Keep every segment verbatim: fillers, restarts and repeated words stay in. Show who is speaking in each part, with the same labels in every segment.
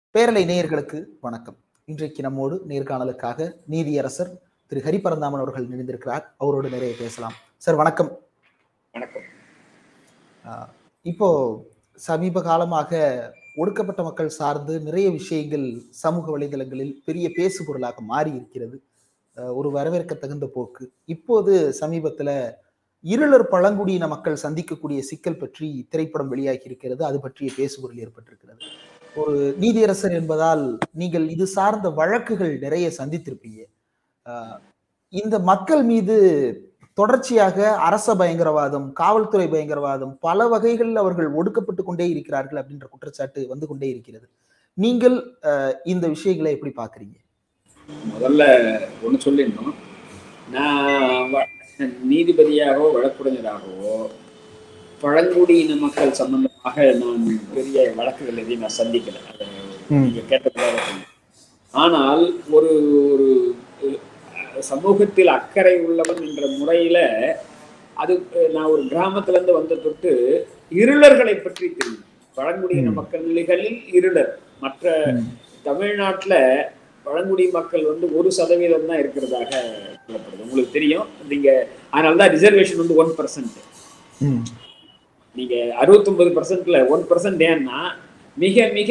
Speaker 1: பேரலை நேயர்களுக்கு வணக்கம். இன்றைக்கு நம்மோடு நேர்காணலுக்காக நீதியரசர் திரு ஹரிபரந்தாமன் அவர்கள் இணைந்திருக்கிறார். அவரோடு நிறைய பேசலாம். சார் வணக்கம்.
Speaker 2: வணக்கம்.
Speaker 1: இப்போ சமீப காலமாக ஒடுக்கப்பட்ட மக்கள் சார்ந்து நிறைய விஷயங்கள் சமூக வலைதளங்களில் பெரிய பேசு பொருளாக மாறி இருக்கிறது. ஒரு வரவேற்க தகுந்த போக்கு. இப்போது சமீபத்துல இருளர் பழங்குடியின மக்கள் சந்திக்கக்கூடிய சிக்கல் பற்றி திரைப்படம் வெளியாகி இருக்கிறது. அது பற்றிய பேசுபொருள் ஏற்பட்டிருக்கிறது. ஒரு நீதியரசர் என்பதால் நீங்கள் இது சார்ந்த வழக்குகள் நிறைய சந்தித்திருப்பீங்க. இந்த மக்கள் மீது தொடர்ச்சியாக அரச பயங்கரவாதம், காவல்துறை பயங்கரவாதம், பல வகைகளில் அவர்கள் ஒடுக்கப்பட்டு கொண்டே இருக்கிறார்கள் அப்படின்ற குற்றச்சாட்டு வந்து கொண்டே இருக்கிறது. நீங்கள் இந்த விஷயங்களை எப்படி பாக்குறீங்க?
Speaker 2: முதல்ல ஒண்ணு சொல்லிடணும். நான் நீதிபதியாகவோ வழக்குரைஞராகவோ பழங்குடியின மக்கள் சம்பந்தமாக நான் பெரிய வழக்குகள் எதையும் நான் சந்திக்கல. நீங்க கேட்டதாக. ஆனால் ஒரு ஒரு சமூகத்தில் அக்கறை உள்ளவன் என்ற முறையில அது நான் ஒரு கிராமத்துல இருந்து வந்த தொட்டு இருளர்களை பற்றி தெரியும். பழங்குடியின மக்கள்களில் இருளர். மற்ற தமிழ்நாட்டுல பழங்குடி மக்கள் வந்து ஒரு சதவீதம் தான் இருக்கிறதாக சொல்லப்படுது. உங்களுக்கு தெரியும். நீங்க அதனாலதான் ரிசர்வேஷன் வந்து ஒன் பர்சன்ட். நீங்க அறுபத்தி ஒன்பது பர்சன்ட்ல ஒன் பர்சன்ட் ஏன்னா மிக மிக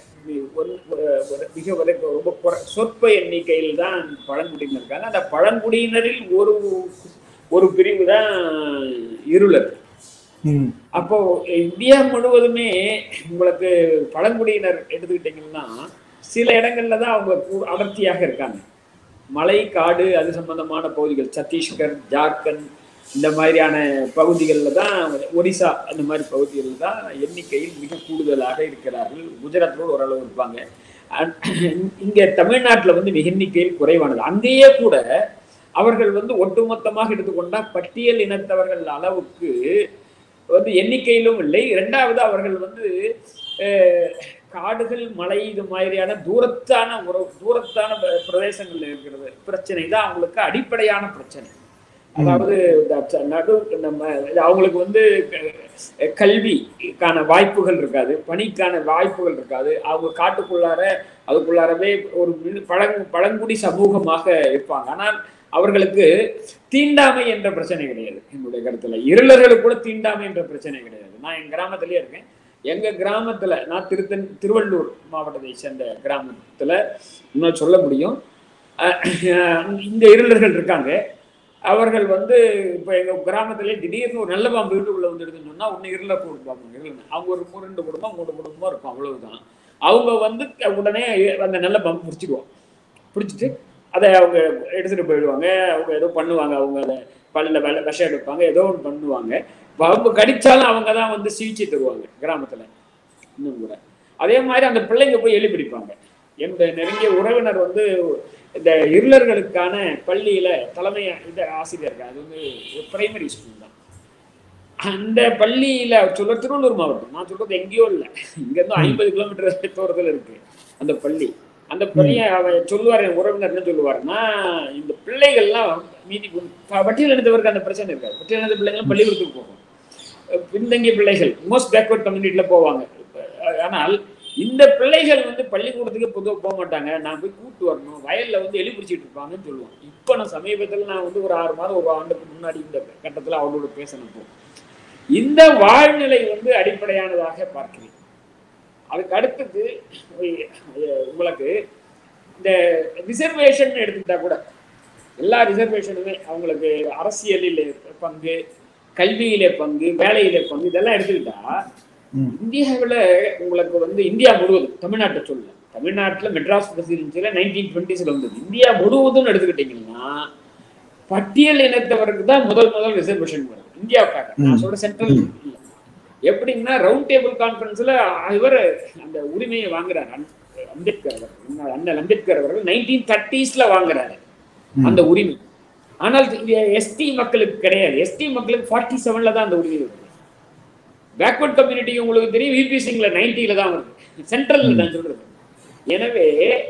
Speaker 2: மிக ரொம்ப சொற்ப எண்ணிக்கையில் தான் பழங்குடியினர் இருக்காங்க. அந்த பழங்குடியினரில் ஒரு ஒரு பிரிவு தான் இருளர். அப்போ இந்தியா முழுவதுமே உங்களுக்கு பழங்குடியினர் எடுத்துக்கிட்டீங்கன்னா சில இடங்கள்ல தான் அவங்க அடர்த்தியாக இருக்காங்க. மலை காடு அது சம்பந்தமான பகுதிகள், சத்தீஸ்கர், ஜார்க்கண்ட் இந்த மாதிரியான பகுதிகளில் தான், ஒடிசா அந்த மாதிரி பகுதிகளில் தான் எண்ணிக்கையில் மிக கூடுதலாக இருக்கிறார்கள். குஜராத்தில் ஓரளவு இருப்பாங்க. இங்கே தமிழ்நாட்டில் வந்து மிக எண்ணிக்கையில் குறைவானது. அங்கேயே கூட அவர்கள் வந்து ஒட்டுமொத்தமாக எடுத்துக்கொண்டா பட்டியல் இனத்தவர்கள் அளவுக்கு வந்து எண்ணிக்கையிலும் இல்லை. இரண்டாவது அவர்கள் வந்து காடுகள், மலை இது மாதிரியான தூரத்தான ஒரு தூரத்தான பிரதேசங்கள்ல இருக்கிறது பிரச்சனை தான் அவங்களுக்கு அடிப்படையான பிரச்சனை. அதாவது நடு நம்ம அவங்களுக்கு வந்து கல்விக்கான வாய்ப்புகள் இருக்காது, பணிக்கான வாய்ப்புகள் இருக்காது. அவங்க காட்டுக்குள்ளார அதுக்குள்ளாரவே ஒரு பழங் பழங்குடி சமூகமாக இருப்பாங்க. ஆனால் அவர்களுக்கு தீண்டாமை என்ற பிரச்சனை கிடையாது. என்னுடைய கருத்துல இருளர்களுக்கு கூட தீண்டாமை என்ற பிரச்சனை கிடையாது. நான் என் கிராமத்திலேயே இருக்கேன். எங்க கிராமத்துல நான் திருத்தன் திருவள்ளூர் மாவட்டத்தை சேர்ந்த கிராமத்துல இன்னும் சொல்ல முடியும். இங்க இருளர்கள் இருக்காங்க. அவர்கள் வந்து இப்போ எங்கள் கிராமத்திலே திடீர்னு ஒரு நல்ல பாம்பு வீட்டுக்குள்ளே வந்துடுதுன்னு சொன்னால் ஒன்று இருள கொடுப்பாங்க. இருளன்னு அவங்க ஒரு ரெண்டு குடும்பம் மூணு குடும்பமாக இருக்கும், அவ்வளவுதான். அவங்க வந்து உடனே அந்த நல்ல பாம்பு பிடிச்சிடுவோம். பிடிச்சிட்டு அதை அவங்க எடுத்துகிட்டு போயிடுவாங்க. அவங்க ஏதோ பண்ணுவாங்க. அவங்க அதை பல்ல வெ விஷம் எடுப்பாங்க, ஏதோ ஒன்று பண்ணுவாங்க. பாம்பு கடித்தாலும் அவங்க தான் வந்து சிகிச்சை தருவாங்க கிராமத்தில். இன்னும் கூட அதே மாதிரி அந்த பிள்ளைங்க போய் எலி பிடிப்பாங்க. எந்த நெருங்கிய உறவினர் வந்து இந்த இருளர்களுக்கான பள்ளியில தலைமை இந்த ஆசிரியர் இருக்காங்க. அது வந்து பிரைமரி ஸ்கூல் தான். அந்த பள்ளியில சொல்ல திருவள்ளூர் மாவட்டம், நான் சொல்றது எங்கேயோ இல்லை, இங்க இருந்து ஐம்பது கிலோமீட்டர் தூரத்துல இருக்கு அந்த பள்ளி. அந்த பள்ளியை அவன் சொல்லுவார், என் உறவினர் என்ன சொல்லுவாருன்னா, இந்த பிள்ளைகள்லாம் மீதி பட்டியல் இனத்தவருக்கு அந்த பிரச்சனை இருக்காது. பட்டியல் இனத்த பிள்ளைங்களாம் பள்ளிக்கூடத்துக்கு போகும். பின்தங்கிய பிள்ளைகள் மோஸ்ட் பேக்வர்ட் கம்யூனிட்டியில போவாங்க. ஆனால் இந்த பிள்ளைகள் வந்து பள்ளிக்கூடத்துக்கு பொதுவாக போக மாட்டாங்க. நான் போய் கூட்டு வரணும், வயல்ல வந்து எலி பிடிச்சிட்டு இருப்பாங்கன்னு சொல்லுவோம். இப்போ நான் சமீபத்தில் நான் வந்து ஒரு ஆறு மாதம் ஒரு ஆண்டுக்கு முன்னாடி இந்த கட்டத்தில் அவங்களோட பேசணும். இந்த வாழ்நிலை வந்து அடிப்படையானதாக பார்க்கிறேன். அதுக்கு அடுத்தது உங்களுக்கு இந்த ரிசர்வேஷன் எடுத்துக்கிட்டா கூட எல்லா ரிசர்வேஷனுமே அவங்களுக்கு அரசியலில் பங்கு, கல்வியிலே பங்கு, வேலையிலே பங்கு, இதெல்லாம் எடுத்துக்கிட்டா இந்தியாவில் உங்களுக்கு வந்து இந்தியா முழுவதும், தமிழ்நாட்டை சொல்ல, தமிழ்நாட்டில் மெட்ராஸ் பிரசிடென்சியில நைன்டீன் டுவெண்ட்டிஸ்ல வந்தது. இந்தியா முழுவதும் எடுத்துக்கிட்டீங்கன்னா பட்டியல் இனத்தவருக்கு தான் முதல் முதல் ரிசர்வேஷன் வருது இந்தியாவுக்காக. நான் சொல்ற சென்ட்ரல் எப்படின்னா ரவுண்ட் டேபிள் கான்ஃபரன்ஸ்ல இவர் அந்த உரிமையை வாங்குறாரு. அம்பேத்கர் அவர்கள், அண்ணல் அம்பேத்கர் அவர்கள் நைன்டீன் தேர்ட்டிஸ்ல வாங்குறாரு அந்த உரிமை. ஆனால் எஸ்டி மக்களுக்கு கிடையாது. எஸ்டி மக்களுக்கு ஃபார்ட்டி செவன்ல தான் அந்த உரிமை வருது. பேக்வர்ட் கம்யூனிட்டி உங்களுக்கு தெரியும், விபி சிங்ல நைன்டில தான் வருது, சென்ட்ரல்ல தான் சொல்றது. எனவே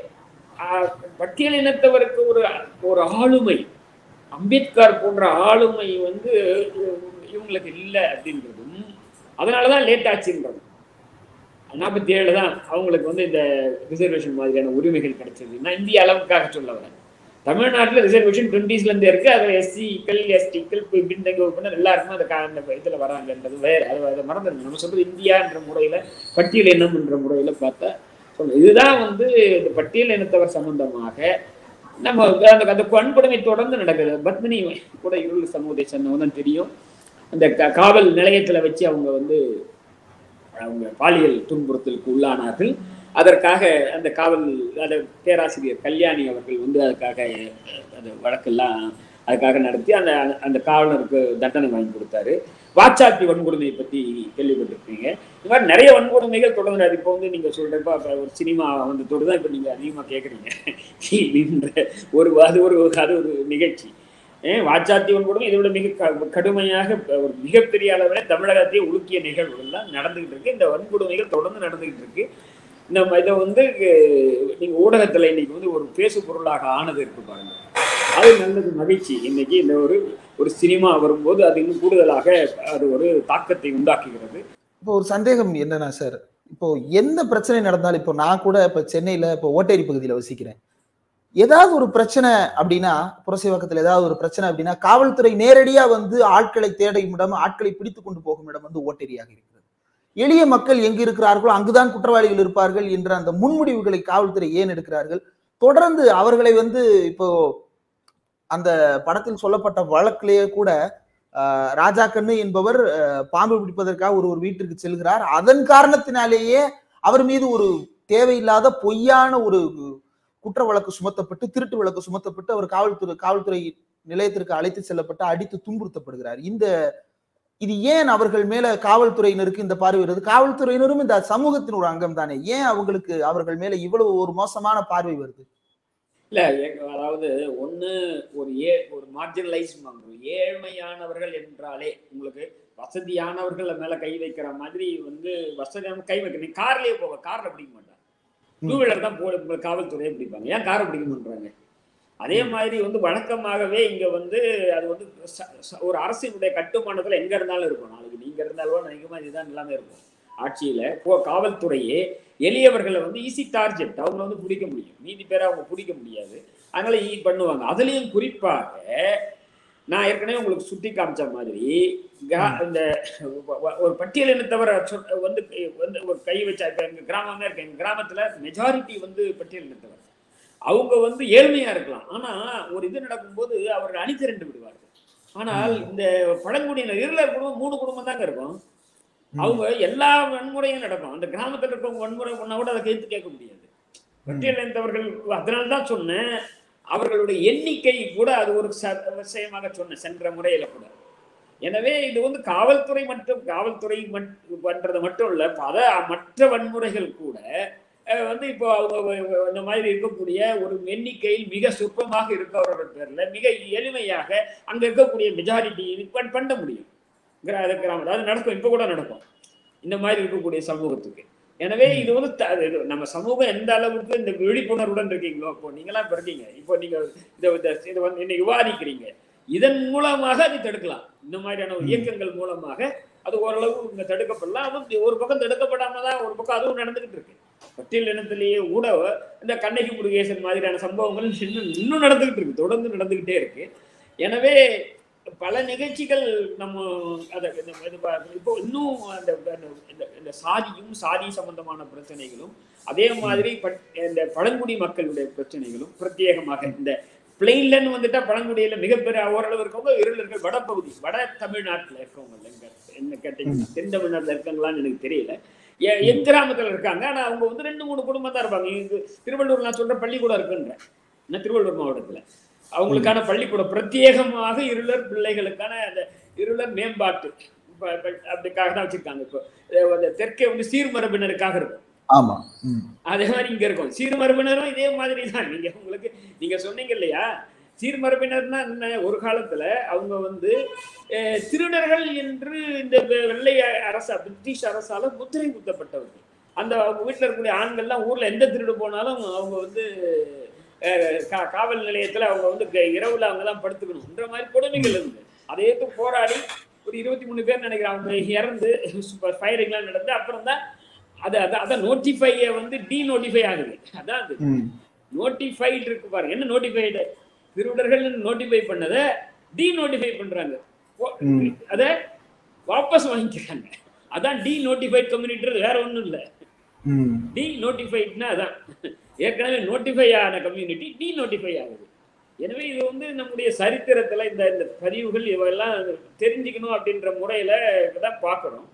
Speaker 2: பட்டியல் இனத்தவருக்கு ஒரு ஒரு ஆளுமை, அம்பேத்கர் போன்ற ஆளுமை வந்து இவங்களுக்கு இல்லை அப்படின்றதும் அதனாலதான் லேட் ஆச்சுன்றது. நாற்பத்தி ஏழு தான் அவங்களுக்கு வந்து இந்த ரிசர்வேஷன் மாதிரியான உரிமைகள் கிடைச்சது. நான் இந்திய அளவுக்காக சொல்ல வரேன். தமிழ்நாட்டில் ரிசர்வேஷன் டுவெண்ட்டிஸ்ல இருந்து இருக்கு. அது எஸ்சிக்கள் எஸ்டிக்கள் பின்தங்கி வகுப்பினர் எல்லாருக்குமே அந்த அந்த இதுல வராங்கன்றது வேற. அது அதை மறந்துடுங்க. நம்ம சொல்றது இந்தியா என்ற முறையில பட்டியல் இனம் என்ற முறையில பார்த்தா சொல்ல இதுதான் வந்து இந்த பட்டியல் இனத்தவர் சம்பந்தமாக நம்ம அந்த அந்த வன்கொடுமை தொடர்ந்து நடக்குது. பத்மினி கூட இருள் சமூகத்தை சேர்ந்தவங்க தான் தெரியும். அந்த காவல் நிலையத்துல வச்சு அவங்க வந்து அவங்க பாலியல் துன்புறுத்தலுக்கு உள்ளானார்கள். அதற்காக அந்த காவல் அந்த பேராசிரியர் கல்யாணி அவர்கள் வந்து அதுக்காக அந்த வழக்கெல்லாம் அதுக்காக நடத்தி அந்த அந்த காவலருக்கு தண்டனை வாங்கி கொடுத்தாரு. வாச்சாத்தி வன்கொடுமையை பற்றி கேள்விப்பட்டிருப்பீங்க. இந்த மாதிரி நிறைய வன்கொடுமைகள் தொடர்ந்து அது இப்போ வந்து நீங்கள் சொல்கிறப்ப ஒரு சினிமா வந்து தான் இப்போ நீங்கள் அதிகமாக கேட்குறீங்க. ஒரு அது ஒரு அது ஒரு நிகழ்ச்சி. ஏன் வாச்சாத்தி வன்கொடுமை இதை விட மிக கடுமையாக ஒரு மிகப்பெரிய அளவில் தமிழகத்தையே உலுக்கிய நிகழ்வுகள்லாம் நடந்துகிட்டு இருக்கு. இந்த வன்கொடுமைகள் தொடர்ந்து நடந்துகிட்டு இருக்கு. நம்ம இதை வந்து நீங்கள் ஊடகத்தில் இன்னைக்கு வந்து ஒரு பேசு பொருளாக ஆனது இருக்கு பாருங்க. அது நல்லது, மகிழ்ச்சி. இன்னைக்கு இந்த ஒரு ஒரு சினிமா வரும்போது அது இன்னும் கூடுதலாக அது ஒரு தாக்கத்தை உண்டாக்குகிறது.
Speaker 1: இப்போ ஒரு சந்தேகம் என்னன்னா சார், இப்போ எந்த பிரச்சனை நடந்தாலும், இப்போ நான் கூட இப்போ சென்னையில இப்போ ஓட்டேரி பகுதியில் வசிக்கிறேன். ஏதாவது ஒரு பிரச்சனை அப்படின்னா, புரசைவாக்கத்தில் ஏதாவது ஒரு பிரச்சனை அப்படின்னா, காவல்துறை நேரடியா வந்து ஆட்களை தேடும் இடம், ஆட்களை பிடித்து கொண்டு போகும் இடம் வந்து ஓட்டேரியாக இருக்கிறது. எளிய மக்கள் எங்கு இருக்கிறார்களோ அங்குதான் குற்றவாளிகள் இருப்பார்கள் என்ற அந்த முன்முடிவுகளை காவல்துறை ஏன் எடுக்கிறார்கள்? தொடர்ந்து அவர்களை வந்து இப்போ அந்த படத்தில் சொல்லப்பட்ட வழக்கிலேயே கூட ராஜா கண்ணு என்பவர் பாம்பு பிடிப்பதற்காக ஒரு ஒரு வீட்டிற்கு செல்கிறார். அதன் காரணத்தினாலேயே அவர் மீது ஒரு தேவையில்லாத பொய்யான ஒரு குற்ற வழக்கு சுமத்தப்பட்டு, திருட்டு வழக்கு சுமத்தப்பட்டு அவர் காவல்துறை காவல்துறை நிலையத்திற்கு அழைத்து செல்லப்பட்டு அடித்து துன்புறுத்தப்படுகிறார். இந்த இது ஏன் அவர்கள் மேல காவல்துறையினருக்கு இந்த பார்வை வருது? காவல்துறையினரும் இந்த சமூகத்தின் ஒரு அங்கம் தானே, ஏன் அவங்களுக்கு அவர்கள் மேல இவ்வளவு ஒரு மோசமான பார்வை வருது?
Speaker 2: இல்ல, அதாவது ஒண்ணு ஒரு ஏ ஒரு மார்ஜினலைஸ் பண்றோம். ஏழ்மையானவர்கள் என்றாலே உங்களுக்கு வசதியானவர்கள் மேல கை வைக்கிற மாதிரி வந்து வசதியான கை வைக்க. நீங்க கார்லயே போக, கார்ல பிடிக்க மாட்டாங்க, டூ வீலர் தான் போட காவல்துறையை பிடிப்பாங்க. ஏன் காரை பிடிக்க மாட்டாங்க? அதே மாதிரி வந்து வழக்கமாகவே இங்க வந்து அது வந்து ஒரு அரசினுடைய கட்டுமானத்துல எங்க இருந்தாலும் இருக்கும். நாளைக்கு நீங்க இருந்தாலும் நினைக்குமா இதுதான் எல்லாமே இருக்கும். ஆட்சியில காவல்துறையே எளியவர்களை வந்து ஈஸி டார்கெட், அவங்க வந்து பிடிக்க முடியும், மீதி பேரை அவங்க பிடிக்க முடியாது, அதனால ஈ பண்ணுவாங்க. அதுலயும் குறிப்பாக நான் ஏற்கனவே உங்களுக்கு சுட்டி காமிச்ச மாதிரி இந்த ஒரு பட்டியல் இனத்தவர் வந்து வந்து ஒரு கை வச்சா, இப்ப எங்க கிராமம் தான் இருக்கு, எங்க கிராமத்துல மெஜாரிட்டி வந்து பட்டியல் இனத்தவர். அவங்க வந்து ஏழ்மையா இருக்கலாம், ஆனா ஒரு இது நடக்கும்போது அவர்கள் அணி திரண்டு விடுவார்கள். ஆனால் இந்த பழங்குடியினர் இருளர் குடும்பம் மூணு குடும்பம் தாங்க இருக்கும். அவங்க எல்லா வன்முறையும் நடக்கும். அந்த கிராமத்தில் இருக்கவங்க வன்முறை பண்ணா கூட அதை கேட்டு கேட்க முடியாது. பட்டியல் இனத்தவர்கள், அதனால்தான் சொன்னேன் அவர்களுடைய எண்ணிக்கை கூட அது ஒரு விஷயமாக சொன்ன சென்ற முறையில கூட. எனவே இது வந்து காவல்துறை மட்டும் காவல்துறை பண்றது மட்டும் இல்ல, பல மற்ற வன்முறைகள் கூட வந்து இப்போ அவங்க இந்த மாதிரி இருக்கக்கூடிய ஒரு எண்ணிக்கையில் மிக சொற்பமாக இருக்கவர்கள் பேர்ல மிக எளிமையாக அங்க இருக்கக்கூடிய மெஜாரிட்டி பண்ண முடியும். கிராமம் அது நடக்கும், இப்ப கூட நடக்கும் இந்த மாதிரி இருக்கக்கூடிய சமூகத்துக்கு. எனவே இது வந்து நம்ம சமூகம் எந்த அளவுக்கு இந்த விழிப்புணர்வுடன் இருக்கீங்களோ, இப்போ நீங்களாம் இப்ப இருக்கீங்க, இப்போ நீங்க இதை வந்து என்ன விவாதிக்கிறீங்க, இதன் மூலமாக அதை தடுக்கலாம். இந்த மாதிரியான இயக்கங்கள் மூலமாக அது ஓரளவு இங்க தடுக்கப்படலாம். அதுவும் ஒரு பக்கம் தடுக்கப்படாமதான் ஒரு பக்கம் அதுவும் நடந்துகிட்டு இருக்கு. பட்டியல் இனத்திலேயே கூட இந்த கண்ணகி முருகேசன் மாதிரியான சம்பவங்கள் இன்னும் இன்னும் நடந்துகிட்டு இருக்கு, தொடர்ந்து நடந்துகிட்டே இருக்கு. எனவே பல நிகழ்ச்சிகள் நம்ம அதை இப்போ இன்னும் அந்த இந்த சாதியும் சாதி சம்பந்தமான பிரச்சனைகளும் அதே மாதிரி இந்த பழங்குடி மக்களுடைய பிரச்சனைகளும் பிரத்யேகமாக இந்த பிளெயின்லன்னு வந்துட்டா பழங்குடியில மிகப்பெரிய ஓரளவு இருக்கவங்க இருளர்கள் வடப்பகுதி வட தமிழ்நாட்டுல இருக்கவங்க எங்க என்ன கேட்டீங்கன்னா தென் தமிழ்நாட்டுல இருக்காங்களான்னு எனக்கு தெரியல. என் கிராமத்துல இருக்காங்க, ஆனா அவங்க வந்து ரெண்டு மூணு குடும்பம் தான் இருப்பாங்க. இது திருவள்ளூர் நான் சொல்ற பள்ளிக்கூடம் இருக்குன்ற என்ன திருவள்ளூர் மாவட்டத்துல அவங்களுக்கான பள்ளிக்கூடம் பிரத்யேகமாக இருளர் பிள்ளைகளுக்கான அந்த இருளர் மேம்பாட்டு அப்படிக்காக தான் வச்சிருக்காங்க. இப்போ தெற்கே வந்து சீர்மரபினருக்காக இருக்கும்.
Speaker 1: ஆமா,
Speaker 2: அதே மாதிரி இங்க இருக்கும் சீர்மரபினரும் இதே மாதிரி தான். நீங்க உங்களுக்கு நீங்க சொன்னீங்க இல்லையா, சீர்மரபினர்னா என்ன, ஒரு காலத்துல அவங்க வந்து திருடர்கள் என்று இந்த வெள்ளை அரச பிரிட்டிஷ் அரசால முத்திரை குத்தப்பட்டவர்கள். அந்த அவங்க வீட்டுல இருக்கக்கூடிய ஆண்கள்லாம் ஊர்ல எந்த திருடு போனாலும் அவங்க வந்து காவல் நிலையத்துல அவங்க வந்து இரவுல அவங்கதான் படுத்துக்கணும்ன்ற மாதிரி கொடுமைகள் இருந்து அதே போராடி ஒரு இருபத்தி மூணு பேர் நினைக்கிறேன் அவங்க இறந்து ஃபயரிங்லாம் நடந்து அப்புறம் தான் அது அதான் அதான் நோட்டிஃபையை வந்து டி நோட்டிஃபை ஆகுது. அதான் அது நோட்டிஃபைடு இருக்கு பாருங்க. என்ன நோட்டிஃபைடு? திருடர்கள் நோட்டிஃபை பண்ணதை டி நோட்டிஃபை பண்றாங்க, அதை வாபஸ் வாங்கிக்கிறாங்க. அதான் டி நோட்டிஃபைட் கம்யூனிட்டி, வேற ஒன்றும் இல்லை. டி நோட்டிஃபைட்னா அதான் ஏற்கனவே நோட்டிஃபை ஆன கம்யூனிட்டி டி நோட்டிஃபை ஆகுது. எனவே இது வந்து நம்முடைய சரித்திரத்தில் இந்த இந்த பதிவுகள் இவெல்லாம் தெரிஞ்சுக்கணும் அப்படின்ற முறையில தான் பார்க்கணும்.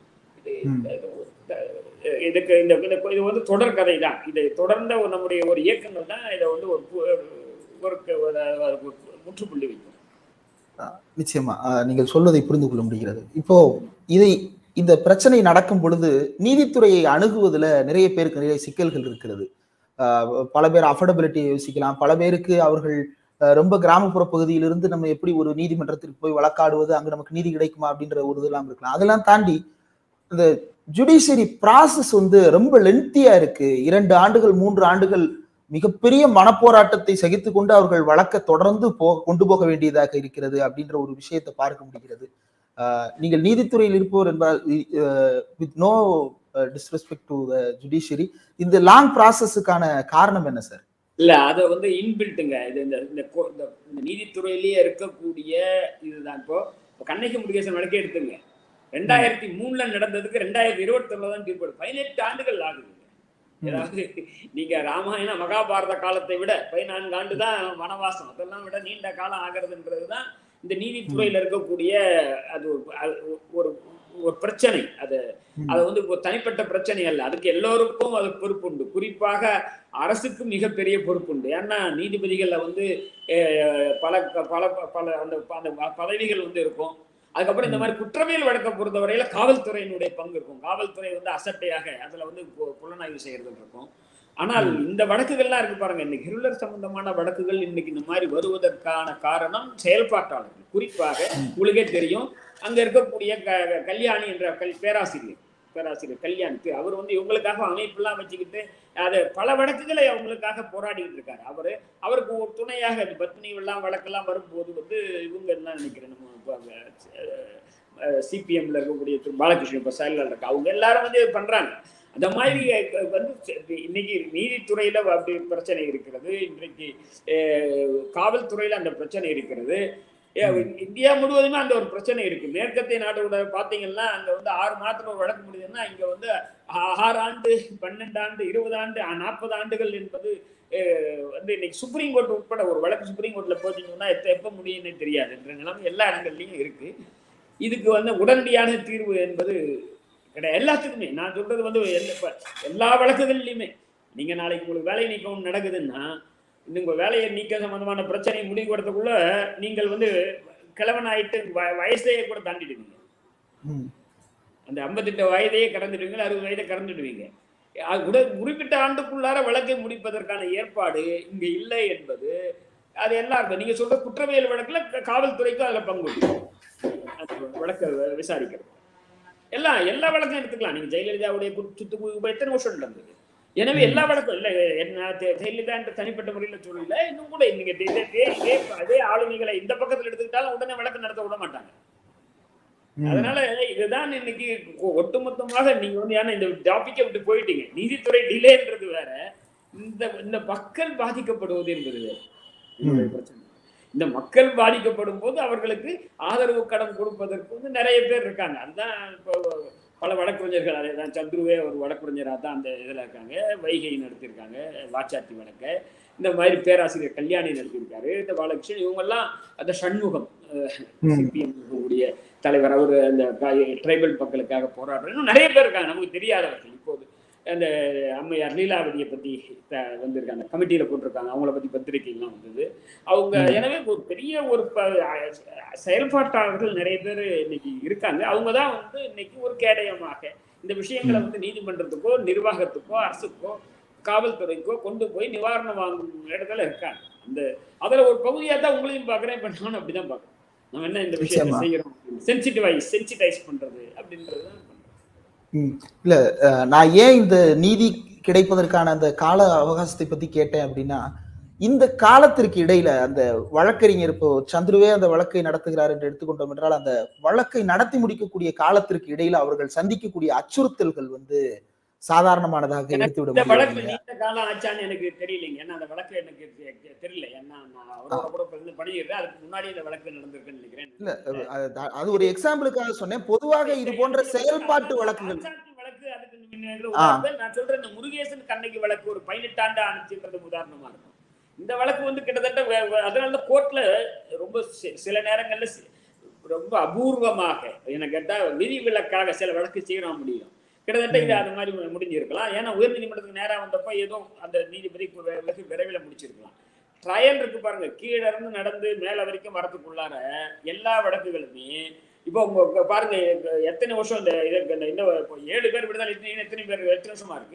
Speaker 2: இதுக்கு இந்த இது வந்து தொடர் கதை தான். இதை தொடர்ந்த நம்முடைய ஒரு இயக்கங்கள் தான் இதை வந்து ஒரு முற்றுப்புள்ளி வைக்கும்.
Speaker 1: நிச்சயமா நீங்கள் சொல்வதை புரிந்து கொள்ள முடிகிறது. இப்போ இதை இந்த பிரச்சனை நடக்கும் பொழுது நீதித்துறையை அணுகுவதில் நிறைய பேருக்கு நிறைய சிக்கல்கள் இருக்கிறது. பல பேர் அஃபோர்டபிலிட்டியை யோசிக்கலாம், பல பேருக்கு அவர்கள் ரொம்ப கிராமப்புற பகுதியிலிருந்து நம்ம எப்படி ஒரு நீதிமன்றத்திற்கு போய் வழக்காடுவது, அங்கு நமக்கு நீதி கிடைக்குமா அப்படின்ற ஒரு இதெல்லாம் இருக்கலாம். அதெல்லாம் தாண்டி இந்த ஜுடிஷியரி ப்ராசஸ் வந்து ரொம்ப லென்த்தியா இருக்கு. இரண்டு ஆண்டுகள் மூன்று ஆண்டுகள் மிகப்பெரிய மனப்போராட்டத்தை சகித்து கொண்டு அவர்கள் வழக்க தொடர்ந்து போ கொண்டு போக வேண்டியதாக இருக்கிறது அப்படின்ற ஒரு விஷயத்தை பார்க்க முடிகிறது. நீங்கள் நீதித்துறையில் இருப்பவர் என்பதால் with no disrespect to the judiciary, இந்த லாங் ப்ராசஸுக்கான காரணம் என்ன சார்?
Speaker 2: இல்ல அதை வந்து இன்பில்ட்டுங்க. இது இந்த இந்த நீதித்துறையிலேயே இருக்கக்கூடிய இதுதான். இப்போ கண்ணகி முருகேசன் வழக்கே எடுத்துங்க, ரெண்டாயிரத்தி மூணுல நடந்ததுக்கு ரெண்டாயிரத்தி இருபத்தி ஒண்ணுல தான் தீர்ப்பு. பதினெட்டு ஆண்டுகள் ஆகுது. ஏதாவது நீங்க ராமாயண மகாபாரத காலத்தை விட பதினான்கு ஆண்டு தான் வனவாசம், அதெல்லாம் விட நீண்ட காலம் ஆகிறதுன்றதுதான் இந்த நீதித்துறையில இருக்கக்கூடிய அது ஒரு ஒரு பிரச்சனை. அது அது வந்து ஒரு தனிப்பட்ட பிரச்சனை அல்ல, அதுக்கு எல்லோருக்கும் அது பொறுப்புண்டு. குறிப்பாக அரசுக்கு மிகப்பெரிய பொறுப்புண்டு. ஏன்னா நீதிபதிகள்ல வந்து பல பல பல அந்த அந்த பதவிகள் வந்து இருக்கும். அதுக்கப்புறம் இந்த மாதிரி குற்றவியல் வழக்கை பொறுத்தவரையில காவல்துறையினுடைய பங்கு இருக்கும். காவல்துறை வந்து அசட்டையாக அதுல வந்து புலனாய்வு செய்யறது இருக்கும். ஆனால் இந்த வழக்குகள்லாம் இருக்கு பாருங்க, இன்னைக்கு இருளர் சம்பந்தமான வழக்குகள் இன்னைக்கு இந்த மாதிரி வருவதற்கான காரணம் செயல்பாட்டாளர்கள். குறிப்பாக உங்களுக்கே தெரியும், அங்க இருக்கக்கூடிய கல்யாணி என்ற கல் பேராசிரியர் பேராசிரியர் கல்யாணிக்கு அவர் வந்து இவங்களுக்காக அமைப்பெல்லாம் வச்சுக்கிட்டு அது பல வழக்குகளை அவங்களுக்காக போராடிக்கிட்டு இருக்காரு. அவரு அவருக்கு ஒரு துணையாக பத்னி எல்லாம் வழக்கெல்லாம் வரும்போது வந்து இவங்க என்ன நினைக்கிறேன், நம்ம சிபிஎம்ல இருக்கக்கூடிய பாலகிருஷ்ணன் இப்ப செயலாளர் இருக்கு, அவங்க எல்லாரும் வந்து பண்றாங்க. அந்த மாதிரி வந்து இன்னைக்கு நீதித்துறையில அப்படி பிரச்சனை இருக்கிறது, இன்றைக்கு காவல்துறையில அந்த பிரச்சனை இருக்கிறது. இந்தியா முழுவதுமே அந்த ஒரு பிரச்சனை இருக்கு. மேற்கத்திய நாட்டோட பாத்தீங்கன்னா அங்க வந்து ஆறு மாதத்துல ஒரு வழக்கு முடியுதுன்னா இங்க வந்து ஆறு ஆண்டு பன்னெண்டு ஆண்டு இருபது ஆண்டு நாற்பது ஆண்டுகள் என்பது வந்து இன்னைக்கு சுப்ரீம் கோர்ட் உட்பட ஒரு வழக்கு சுப்ரீம் கோர்ட்ல போச்சீங்கன்னா எப்ப எப்ப முடியும்னே தெரியாது என்ற நிலைமை எல்லா இடங்கள்லயும் இருக்கு. இதுக்கு வந்து உடனடியான தீர்வு என்பது கிடையாது எல்லாத்துக்குமே. நான் சொல்றது வந்து எல்லா வழக்குகள்லையுமே நீங்க நாளைக்கு உங்களுக்கு வேலை நீக்கம் நடக்குதுன்னா உங்க வேலையை நீக்க சம்பந்தமான பிரச்சனையை முடிவு வரதுக்குள்ள நீங்கள் வந்து கிழவன் ஆயிட்டு வயசையே கூட தாண்டிடுவீங்க. அந்த ஐம்பத்தெட்டு வயதையே கடந்துடுவீங்க, அறுபது வயதை கடந்துடுவீங்க. குறிப்பிட்ட ஆண்டுக்குள்ளார வழக்கை முடிப்பதற்கான ஏற்பாடு இங்க இல்லை என்பது அது எல்லாருக்கும். நீங்க சொல்ற குற்றவியல் வழக்குல காவல்துறைக்கும் அதுல பங்கு வழக்க விசாரிக்கிறது எல்லாம் எல்லா வழக்கும் எடுத்துக்கலாம். நீங்க ஜெயலலிதாவுடைய சுத்து எத்தனை வருஷம் நடந்தது. எனவே எல்லா வழக்கும் இல்லை என்ன ஜெயலலிதா என்ற தனிப்பட்ட முறையில சொல்லல, இன்னும் கூட நீங்க அதே ஆளுமைகளை இந்த பக்கத்துல எடுத்துக்கிட்டாலும் உடனே வழக்கு நடத்த விட மாட்டாங்க. அதனால இதுதான் இன்னைக்கு ஒட்டுமொத்தமாக நீங்க வந்து ஏன்னா இந்த டாபிக்கை விட்டு போயிட்டீங்க. நீதித்துறை டிலேன்றது வேற, இந்த இந்த மக்கள் பாதிக்கப்படுவது என்பது வேற பிரச்சனை. இந்த மக்கள் பாதிக்கப்படும் போது அவர்களுக்கு ஆதரவு கடன் கொடுப்பதற்கு வந்து நிறைய பேர் இருக்காங்க. அதுதான் இப்போ பல வழக்கறிஞர்கள் அதே தான். சந்துருவே ஒரு வழக்கறிஞராக தான் அந்த இதில் இருக்காங்க. வைகை நடத்தியிருக்காங்க வாச்சாத்தி வழக்க. இந்த மாதிரி பேராசிரியர் கல்யாணி நடத்தியிருக்காரு. இந்த பாலகிருஷ்ணன் இவங்கெல்லாம் அந்த சண்முகம் சிபிஎம் உடைய தலைவர், அவர் அந்த ட்ரைபல் மக்களுக்காக போராடுற இன்னும் நிறைய பேர் இருக்காங்க நமக்கு தெரியாதவர்கள். இப்போது அந்த அம்மையார் லீலாவதியை பற்றி வந்திருக்காங்க, கமிட்டியில் போட்டிருக்காங்க, அவங்கள பற்றி பத்திரிகைலாம் வந்தது அவங்க. எனவே ஒரு பெரிய ஒரு செயல்பாட்டாளர்கள் நிறைய பேர் இன்னைக்கு இருக்காங்க. அவங்க தான் வந்து இன்னைக்கு ஒரு கேடயமாக இந்த விஷயங்களை வந்து நீதிமன்றத்துக்கோ நிர்வாகத்துக்கோ அரசுக்கோ காவல்துறைக்கோ கொண்டு போய் நிவாரணம் வாங்கும் இடத்துல இருக்காங்க. அந்த அதில் ஒரு பகுதியாக தான் உங்களையும் பார்க்குறேன். இப்போ நானும் அப்படிதான் பார்க்குறேன். நம்ம என்ன இந்த விஷயத்தை செய்யறோம், சென்சிட்டிவைஸ் சென்சிட்டைஸ் பண்றது அப்படின்றது தான்.
Speaker 1: இல்ல நான் ஏன் இந்த நீதி கிடைப்பதற்கான அந்த கால அவகாசத்தை பத்தி கேட்டேன் அப்படின்னா, இந்த காலத்திற்கு இடையில அந்த வழக்கறிஞர் இப்போ சந்துருவே அந்த வழக்கை நடத்துகிறார் என்று எடுத்துக்கொண்டோம் என்றால், அந்த வழக்கை நடத்தி முடிக்கக்கூடிய காலத்திற்கு இடையில அவர்கள் சந்திக்கக்கூடிய அச்சுறுத்தல்கள் வந்து சாதாரணமானதாக எடுத்து விட
Speaker 2: இந்த வழக்கு
Speaker 1: முடியாது.
Speaker 2: நீண்ட காலம் ஆச்சான்னு எனக்கு தெரியலைங்க. ஏன்னா அந்த வழக்கு எனக்கு தெரியல. ஏன்னா நான் அவரோட கூட வந்து பணியிடுறேன். அதுக்கு முன்னாடி இந்த வழக்கு நடந்திருக்குன்னு நினைக்கிறேன்.
Speaker 1: இல்ல அது ஒரு எக்ஸாம்பிளுக்காக சொன்னேன். பொதுவாக இது போன்ற செயல்பாட்டு வழக்குகள்
Speaker 2: வழக்கு அதுக்கு நான் சொல்றேன். இந்த முருகேசன் கண்ணகி வழக்கு ஒரு பதினெட்டு ஆண்டு ஆணுச்சுன்றது உதாரணமா இருக்கும். இந்த வழக்கு வந்து கிட்டத்தட்ட அதனால கோர்ட்ல ரொம்ப சில நேரங்கள்ல ரொம்ப அபூர்வமாக என்ன கேட்டா விதிவிலக்காக சில வழக்கு செய்ய முடியும். கிட்டத்தட்ட இது அது மாதிரி முடிஞ்சிருக்கலாம். ஏன்னா உயர் நீதிமன்றத்துக்கு நேரா வந்தப்ப ஏதோ அந்த நீதிபதி வெகு விரைவில் முடிச்சிருக்கலாம். ட்ரையல் இருக்கு பாருங்க, கீழே இருந்து நடந்து மேல வரைக்கும் வரதுக்குள்ளார எல்லா வழக்குகளுமே இப்போ உங்க பாருங்க எத்தனை வருஷம் இந்த இன்னும் ஏழு பேர் விடுதலை எத்தனை பேர் எத்தனை வருஷமா இருக்கு.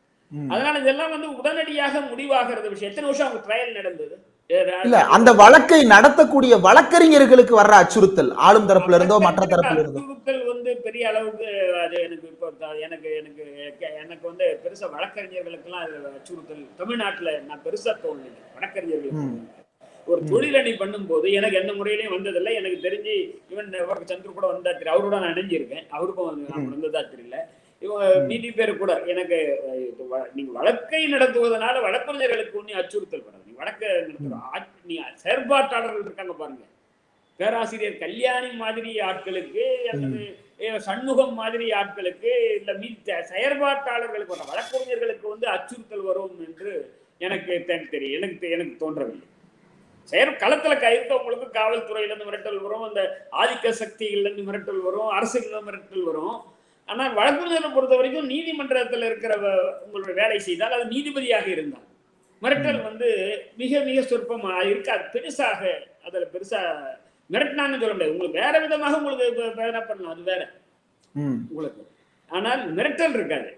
Speaker 2: அதனால இதெல்லாம் வந்து உடனடியாக முடிவாகிறது விஷயம். எத்தனை வருஷம் அவங்க ட்ரையல் நடந்தது.
Speaker 1: இல்ல அந்த வழக்கை நடத்தக்கூடிய வழக்கறிஞர்களுக்கு வர்ற அச்சுறுத்தல் ஆளும் தரப்புல இருந்தோ மற்ற தரப்புல இருந்தோ
Speaker 2: அச்சுறுத்தல் வந்து பெரிய அளவுக்கு அது எனக்கு இப்போ எனக்கு எனக்கு எனக்கு வந்து பெருசா வழக்கறிஞர்களுக்கு எல்லாம் அது அச்சுறுத்தல் தமிழ்நாட்டுல நான் பெருசா தோணல. வழக்கறிஞர்களுக்கு ஒரு தொழிலணி பண்ணும் போது எனக்கு எந்த முறையிலையும் வந்ததில்லை. எனக்கு தெரிஞ்சு இவன் சந்திர கூட வந்தா தெரியல, அவரோட நான் இணைஞ்சிருக்கேன், அவருக்கும் நான் வந்ததா தெரியல. இவங்க நீதி பேர் கூட எனக்கு நீங்க வழக்கை நடத்துவதனால வழக்கறிஞர்களுக்கு ஒன்னும் அச்சுறுத்தல் வராது. நீங்க வழக்கை நடத்துற நீங்க செயற்பாட்டாளர்கள் இருக்காங்க பாருங்க, பேராசிரியர் கல்யாணி மாதிரி ஆட்களுக்கு அல்லது சண்முகம் மாதிரி ஆட்களுக்கு இல்ல மீ செயற்பாட்டாளர்களுக்கு வர வழக்கறிஞர்களுக்கு வந்து அச்சுறுத்தல் வரும் என்று எனக்கு தெரியும். எனக்கு எனக்கு தோன்றவில்லை. செயற் களத்துல இருக்கவங்களுக்கு காவல்துறையிலிருந்து மிரட்டல் வரும், அந்த ஆதிக்க சக்திகள்லேருந்து மிரட்டல் வரும், அரசுல மிரட்டல் வரும். ஆனால் வழக்கறிஞரை பொறுத்த வரைக்கும் நீதிமன்றத்தில் இருக்கிற உங்களுடைய வேலை செய்தால் அது நீதிபதியாக இருந்தால் மிரட்டல் வந்து மிக மிக சொற்பமா இருக்காது. பெருசாக அதுல பெருசா மிரட்டினாங்கன்னு சொல்ல முடியாது. உங்களுக்கு வேற விதமாக உங்களுக்கு என்ன பண்ணலாம், அது வேற உங்களுக்கு. ஆனால் மிரட்டல் இருக்காது.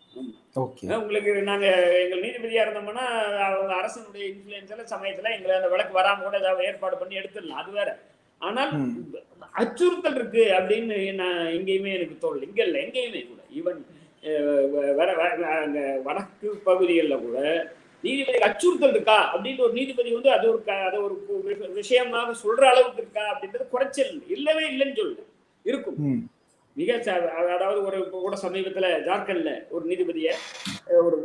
Speaker 2: உங்களுக்கு நாங்க எங்கள் நீதிபதியா இருந்தோம்னா அவங்க அரசனுடைய இன்ஃபுளுன்ஸ்ல சமயத்துல எங்களை அந்த வழக்கு வராம கூட ஏதாவது ஏற்பாடு பண்ணி எடுத்துடலாம், அது வேற. ஆனால் அச்சுறுத்தல் இருக்கு அப்படின்னு நான் எங்கேயுமே எனக்கு தோணல. இங்க இல்லை, எங்கேயுமே கூட. ஈவன் வர அங்க வடக்கு பகுதிகளில் கூட நீதிபதி அச்சுறுத்தல் இருக்கா அப்படின்ற ஒரு நீதிபதி வந்து அது ஒரு அதை ஒரு விஷயமாக சொல்ற அளவுக்கு இருக்கா அப்படின்றது குறைச்சல் இல்லவே இல்லைன்னு சொல்லல, இருக்கும். மிக அதாவது ஒரு கூட சமீபத்துல ஜார்க்கண்ட்ல ஒரு நீதிபதிய ஒரு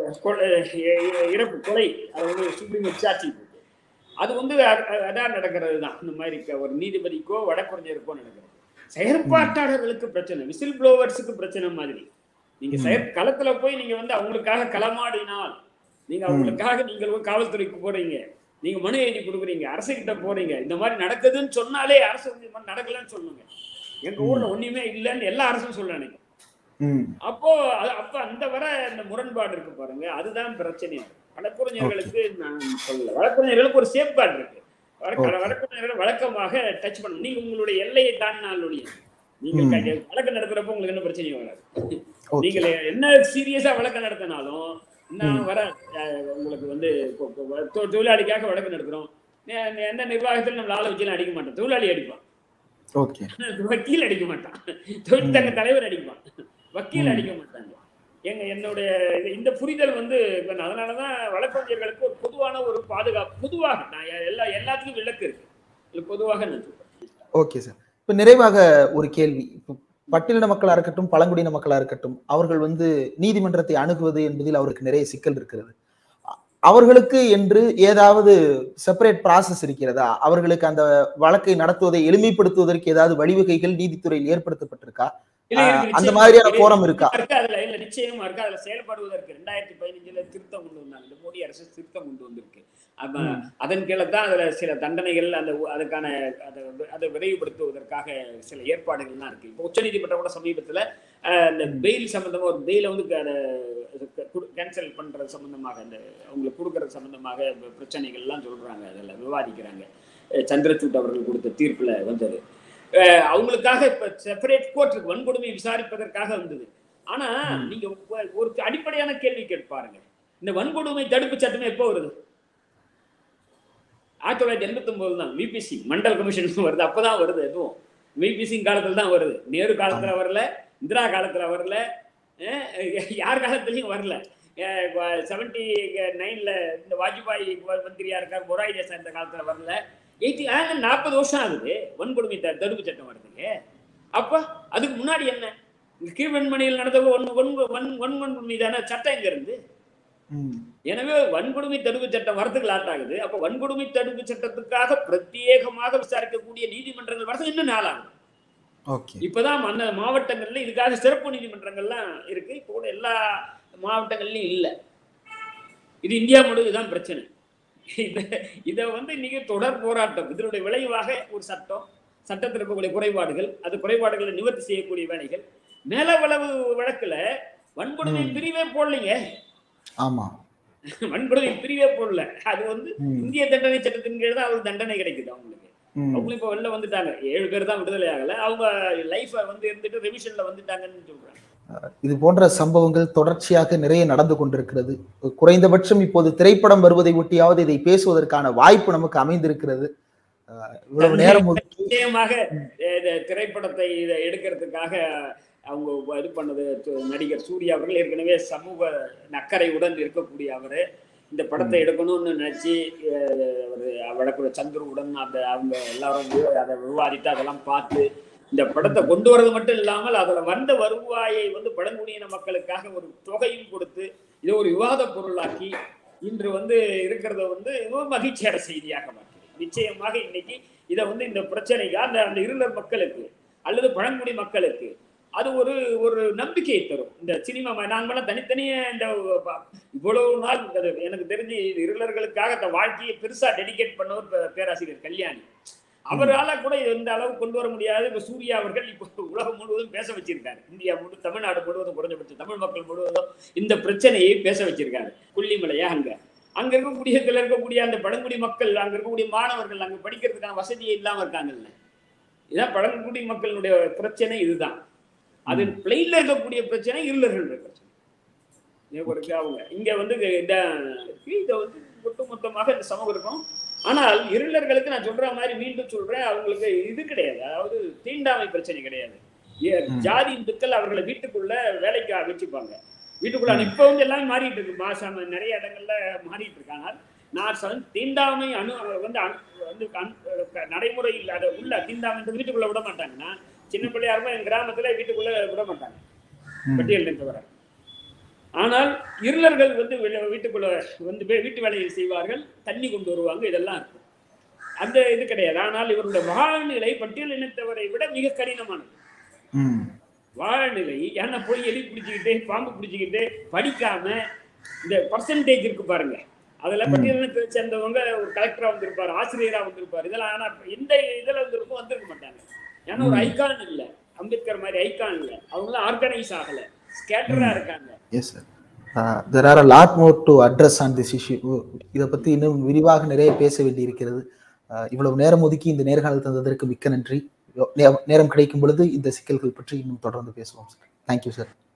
Speaker 2: இறப்பு கொலை அதை வந்து சுப்ரீம் சாட்சி, அது வந்து அதான் நடக்கிறது தான். இந்த மாதிரி ஒரு நீதிபதிக்கோ வழக்கறிஞருக்கோ நடக்கிறது. செயற்பாட்டாளர்களுக்கு பிரச்சனை, விசில் ப்ளோவர்ஸுக்கு பிரச்சனை மாதிரி. நீங்க செயற் களத்துல போய் நீங்க வந்து அவங்களுக்காக களமாடினால், நீங்க அவங்களுக்காக நீங்கள் காவல்துறைக்கு போறீங்க, நீங்க மனு எழுதி கொடுக்குறீங்க, அரசுகிட்ட போறீங்க, இந்த மாதிரி நடக்குதுன்னு சொன்னாலே அரசு இந்த மாதிரி நடக்கலன்னு சொல்லுங்க. எங்க ஊர்ல ஒண்ணுமே இல்லைன்னு எல்லா அரசும் சொல்ல நினைக்கும். அப்போ அப்ப அந்த வர அந்த முரண்பாடு இருக்கு பாருங்க, அதுதான் பிரச்சனையா இருக்கு. வழக்கறிஞர்களுக்கு நான் சொல்லல, வழக்கறிஞர்களுக்கு ஒரு சேஃப்கார்டு இருக்கு. வழக்கறிஞர்கள் வழக்கமாக டச் பண்ண நீங்க உங்களுடைய எல்லையை தாண்டினால் ஒழிய நீங்க வழக்கு நடத்துறப்ப உங்களுக்கு என்ன பிரச்சனையும் வராது. நீங்க என்ன சீரியஸா வழக்கு நடத்தினாலும் நான் வர உங்களுக்கு வந்து தொழிலாளிக்காக வழக்கு நடத்துறோம், எந்த நிர்வாகத்தில் நம்ம ஆளை வச்சு அடிக்க மாட்டோம், தொழிலாளி அடிப்பான், வக்கீல் அடிக்க மாட்டான், தொழிற்சங்க தலைவர் அடிப்பான், வக்கீல் அடிக்க மாட்டாங்க. எங்க என்னுடைய இந்த புரிதல் வந்து அதனாலதான் வழக்கறிஞர்களுக்கு ஒரு பொதுவான ஒரு பாதுகாப்பு, பொதுவாக நான் எல்லா எல்லாத்துக்கும் விலக்கு இருக்கு, பொதுவாக நான் சொல்றேன்.
Speaker 1: Okay sir. இப்ப நிறைவாக ஒரு கேள்வி. பட்டியலின மக்களா இருக்கட்டும், பழங்குடியின மக்களா இருக்கட்டும், அவர்கள் வந்து நீதிமன்றத்தை அணுகுவது என்பதில் அவருக்கு நிறைய சிக்கல் இருக்கிறது. அவர்களுக்கு என்று ஏதாவது செப்பரேட் ப்ராசஸ் இருக்கிறதா? அவர்களுக்கு அந்த வழக்கை நடத்துவதை எளிமைப்படுத்துவதற்கு ஏதாவது வழிவகைகள் நீதித்துறையில் ஏற்படுத்தப்பட்டிருக்கா? அந்த மாதிரியான போரம் இருக்கா?
Speaker 2: அதுல இல்ல, நிச்சயமா இருக்கு. அதுல செயல்படுவதற்கு ரெண்டாயிரத்தி பதினஞ்சுல திருத்தம் கொண்டு வந்தாங்க, இந்த மோடி அரசு திருத்தம் கொண்டு வந்திருக்கு. அதன் கீழே தான் அதுல சில தண்டனைகள் அந்த அதுக்கான அதை விரைவுபடுத்துவதற்காக சில ஏற்பாடுகள்லாம் இருக்கு. இப்போ உச்ச நீதிமன்றம் கூட சமீபத்துல இந்த பெயில் சம்பந்தமா ஒரு பெயில வந்து அதை கேன்சல் பண்றது சம்பந்தமாக, அந்த அவங்களுக்கு கொடுக்கறது சம்பந்தமாக பிரச்சனைகள்லாம் சொல்றாங்க, அதில் விவாதிக்கிறாங்க. சந்திரசூட் அவர்கள் கொடுத்த தீர்ப்புல வந்தது. அவங்களுக்காக இப்ப செப்பரேட் கோர்ட் இருக்கு, வன்கொடுமை விசாரிப்பதற்காக வந்தது. ஆனா நீங்க ஒரு அடிப்படையான கேள்வி கேட்பாருங்க, இந்த வன்கொடுமை தடுப்பு சட்டமே எப்போ வருது? ஆயிரத்தி தொள்ளாயிரத்தி எண்பத்தி ஒன்பது தான் விபிசி மண்டல் கமிஷன் வருது, அப்பதான் வருது. எதுவும் விபிசி காலத்துல தான் வருது, நேரு காலத்துல வரல, இந்திரா காலத்துல வரல, யார் காலத்துலயும் வரல. செவன்டி நைன்ல இந்த வாஜ்பாய் மந்திரியா இருக்கார், மொராய் தேசாய் இந்த காலத்துல வரல. எயிட்டி நாற்பது வருஷம் ஆகுது வன்கொடுமை தடுப்பு சட்டம் வருதுங்க. அப்ப அதுக்கு முன்னாடி என்ன? கீழ்வெண்மணியில் நடந்த வன்கொடுமை மீதான சட்டம் எங்க இருந்து? எனவே வன்கொடுமை தடுப்பு சட்டம் வரத்துக்கு லாட் ஆகுது. அப்ப வன்கொடுமை தடுப்பு சட்டத்துக்காக பிரத்யேகமாக விசாரிக்கக்கூடிய நீதிமன்றங்கள் வரது இன்னும் நாளாகும். இப்பதான் அந்த மாவட்டங்கள்ல இதுக்காக சிறப்பு நீதிமன்றங்கள்லாம் இருக்கு. இப்போ கூட எல்லா மாவட்டங்கள்லயும் இல்லை. இது இந்தியா முழுவதுதான் பிரச்சனை. இதை வந்து இன்னைக்கு தொடர் போராட்டம், இதனுடைய விளைவாக ஒரு சட்டம், சட்டத்தில் இருக்கக்கூடிய குறைபாடுகள், அது குறைபாடுகளை நிவர்த்தி செய்யக்கூடிய வேலைகள். மேலவளவு வழக்குல வன்கொடுமை பிரிவே போடலைங்க.
Speaker 1: ஆமா,
Speaker 2: வன்கொடுமை பிரிவே போடல. அது வந்து இந்திய தண்டனை சட்டத்தின் கீழ் தான் அவருக்கு தண்டனை கிடைக்குது. அவங்களுக்கு அவங்களும் இப்ப வெளில வந்துட்டாங்க. ஏழு பேர் தான் விடுதலை ஆகல. அவங்க லைஃப வந்து இருந்துட்டு ரிவிஷன்ல வந்துட்டாங்கன்னு சொல்றாங்க.
Speaker 1: இது போன்ற சம்பவங்கள் தொடர்ச்சியாக நிறைய நடந்து கொண்டிருக்கிறது. குறைந்தபட்சம் இப்போது திரைப்படம் வருவதை ஒட்டியாவது இதை பேசுவதற்கான வாய்ப்பு நமக்கு அமைந்திருக்கிறது. இவ்வளவு நேரம்
Speaker 2: நிச்சயமாக திரைப்படத்தை இதை எடுக்கிறதுக்காக அவங்க இது பண்ணது நடிகர் சூர்யா அவர்கள் ஏற்கனவே சமூக அக்கறையுடன் இருக்கக்கூடிய அவரு இந்த படத்தை எடுக்கணும்னு நினைச்சு வழக்குற சந்துருவுடன் அந்த அவங்க எல்லாரும் அதை விவாதித்து அதெல்லாம் பார்த்து இந்த படத்தை கொண்டு வரது மட்டும் இல்லாமல் அதுல வந்த வருவாயை வந்து பழங்குடியின மக்களுக்காக ஒரு தொகையும் கொடுத்து இதை ஒரு விவாத பொருளாக்கி இன்று வந்து இருக்கிறத வந்து மகிழ்ச்சியான செய்தியாக மாற்றி நிச்சயமாக இன்னைக்கு இதை வந்து இந்த பிரச்சனைக்கு அந்த அந்த இருளர் மக்களுக்கு அல்லது பழங்குடி மக்களுக்கு அது ஒரு ஒரு நம்பிக்கையை தரும். இந்த சினிமா நாங்களாம் தனித்தனியே இந்த இவ்வளவு நாள் எனக்கு தெரிஞ்சு இருளர்களுக்காக அந்த வாழ்க்கையை பெருசா டெடிகேட் பண்ணவர் பேராசிரியர் கல்யாணி. அவரால் கூட இந்த அளவு கொண்டு வர முடியாது. இப்ப சூர்யா அவர்கள் இப்போ உலகம் முழுவதும் பேச வச்சிருக்காரு. இந்தியா முழு தமிழ்நாடு முழுவதும் குறைஞ்சபட்சம் தமிழ் மக்கள் முழுவதும் இந்த பிரச்சனையை பேச வச்சிருக்காரு. கொல்லிமலையா அங்க அங்க இருக்கக்கூடிய இருக்கக்கூடிய அந்த பழங்குடி மக்கள், அங்க இருக்கக்கூடிய மாணவர்கள் அங்க படிக்கிறதுக்கான வசதியே இல்லாம இருக்காங்கல்ல. இதான் பழங்குடி மக்களுடைய பிரச்சனை. இதுதான் அது பிளெயின்ல இருக்கக்கூடிய பிரச்சனை, இருளர்கள் பிரச்சனை. அவங்க இங்க வந்து இதை வந்து ஒட்டுமொத்தமாக இந்த சமூகம் இருக்கும். ஆனால் இருளர்களுக்கு நான் சொல்ற மாதிரி மீண்டும் சொல்றேன், அவங்களுக்கு இது கிடையாது, அதாவது தீண்டாமை பிரச்சனை கிடையாது. ஜாதி இந்துக்கள் அவர்களை வீட்டுக்குள்ள வேலைக்கு வச்சுப்பாங்க. வீட்டுக்குள்ள இப்ப வந்து எல்லாமே மாறிட்டு இருக்கு. மாசம் நிறைய இடங்கள்ல மாறிட்டு இருக்காங்க. நான் தீண்டாமை அணு வந்து வந்து நடைமுறை இல்லாத உள்ள தீண்டாமைன்றது வீட்டுக்குள்ள விட மாட்டாங்கன்னா, சின்ன பிள்ளையாருமா என் கிராமத்துல வீட்டுக்குள்ள விட மாட்டாங்க பட்டியல் தவிர. ஆனால் இருளர்கள் வந்து வீட்டுக்குள்ள வந்து வீட்டு வேலையை செய்வார்கள், தண்ணி கொண்டு வருவாங்க, இதெல்லாம் இருக்கும். அந்த இது கிடையாது. ஆனால் இவருடைய வாழ்நிலை பட்டியல் இனத்தவரை விட மிக கடினமானது. வாழ்நிலை ஏன்னா போய் எலி பிடிச்சிக்கிட்டு பாம்பு பிடிச்சிக்கிட்டு படிக்காம இந்த பர்சன்டேஜ் இருக்கு பாருங்க, அதுல பட்டியல் இனத்தை சேர்ந்தவங்க ஒரு கலெக்டரா வந்திருப்பாரு, ஆசிரியரா வந்திருப்பாரு. இதெல்லாம் ஆனா இந்த இதுல வந்திருக்கும் வந்திருக்க மாட்டாங்க. ஏன்னா ஒரு ஐகான் இல்ல, அம்பேத்கர் மாதிரி ஐகான் இல்ல, அவங்களாம் ஆர்கனைஸ் ஆகல, ஸ்கேட்டரா இருக்காங்க.
Speaker 1: Yes sir, there are a lot more to address on this issue. இதை பத்தி இன்னும் விரிவாக நிறைய பேச வேண்டி இருக்கிறது. இவ்வளவு நேரம் ஒதுக்கி இந்த நேர்காணல் தந்ததற்கு மிக்க நன்றி. நேரம் கிடைக்கும் பொழுது இந்த சிக்கல்கள் பற்றி இன்னும் தொடர்ந்து பேசுவோம் சார். Thank you sir.